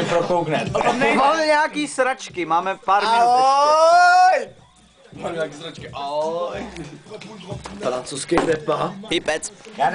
prokoukne. Máme nějaký sračky, máme pár minut ještě. Mám nějaký sračky, ahoj. Francouzský repa. Hypec.